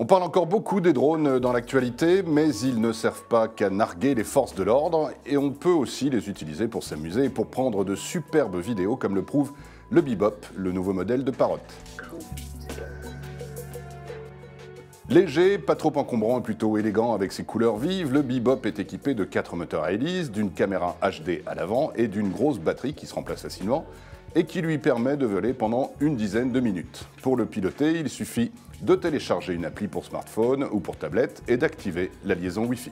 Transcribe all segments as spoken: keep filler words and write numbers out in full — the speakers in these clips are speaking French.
On parle encore beaucoup des drones dans l'actualité, mais ils ne servent pas qu'à narguer les forces de l'ordre, et on peut aussi les utiliser pour s'amuser et pour prendre de superbes vidéos, comme le prouve le Bebop, le nouveau modèle de Parrot. Léger, pas trop encombrant et plutôt élégant avec ses couleurs vives, le Bebop est équipé de quatre moteurs à hélice, d'une caméra H D à l'avant et d'une grosse batterie qui se remplace facilement et qui lui permet de voler pendant une dizaine de minutes. Pour le piloter, il suffit de télécharger une appli pour smartphone ou pour tablette et d'activer la liaison Wi-Fi.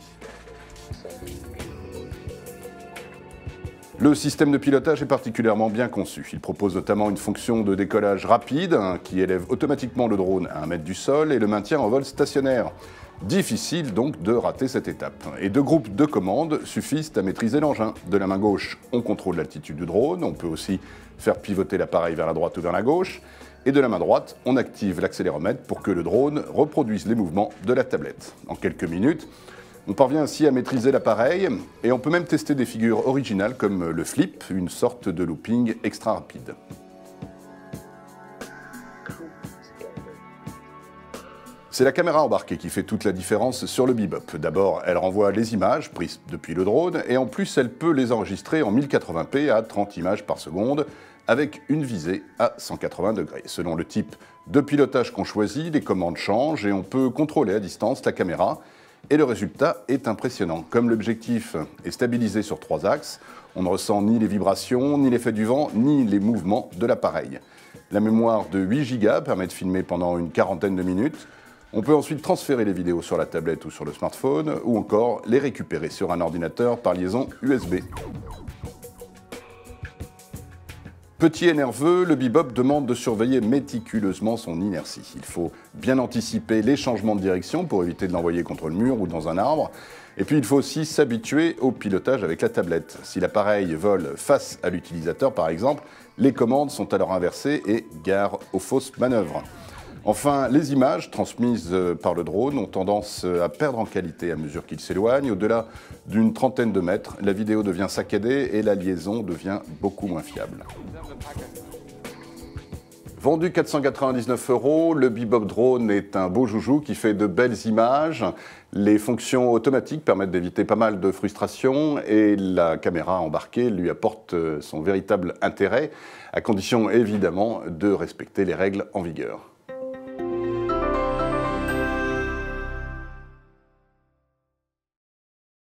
Le système de pilotage est particulièrement bien conçu. Il propose notamment une fonction de décollage rapide hein, qui élève automatiquement le drone à un mètre du sol et le maintient en vol stationnaire. Difficile donc de rater cette étape. Et deux groupes de commandes suffisent à maîtriser l'engin. De la main gauche, on contrôle l'altitude du drone, on peut aussi faire pivoter l'appareil vers la droite ou vers la gauche. Et de la main droite, on active l'accéléromètre pour que le drone reproduise les mouvements de la tablette. En quelques minutes, on parvient ainsi à maîtriser l'appareil et on peut même tester des figures originales comme le flip, une sorte de looping extra rapide. C'est la caméra embarquée qui fait toute la différence sur le Bebop. D'abord, elle renvoie les images prises depuis le drone et en plus, elle peut les enregistrer en mille quatre-vingts p à trente images par seconde avec une visée à cent quatre-vingts degrés. Selon le type de pilotage qu'on choisit, les commandes changent et on peut contrôler à distance la caméra. Et le résultat est impressionnant. Comme l'objectif est stabilisé sur trois axes, on ne ressent ni les vibrations, ni l'effet du vent, ni les mouvements de l'appareil. La mémoire de huit gigas permet de filmer pendant une quarantaine de minutes. On peut ensuite transférer les vidéos sur la tablette ou sur le smartphone, ou encore les récupérer sur un ordinateur par liaison U S B. Petit et nerveux, le Bebop demande de surveiller méticuleusement son inertie. Il faut bien anticiper les changements de direction pour éviter de l'envoyer contre le mur ou dans un arbre. Et puis il faut aussi s'habituer au pilotage avec la tablette. Si l'appareil vole face à l'utilisateur par exemple, les commandes sont alors inversées et gare aux fausses manœuvres. Enfin, les images transmises par le drone ont tendance à perdre en qualité à mesure qu'il s'éloigne. Au-delà d'une trentaine de mètres, la vidéo devient saccadée et la liaison devient beaucoup moins fiable. Vendu quatre cent quatre-vingt-dix-neuf euros, le Bebop Drone est un beau joujou qui fait de belles images. Les fonctions automatiques permettent d'éviter pas mal de frustration et la caméra embarquée lui apporte son véritable intérêt, à condition évidemment de respecter les règles en vigueur.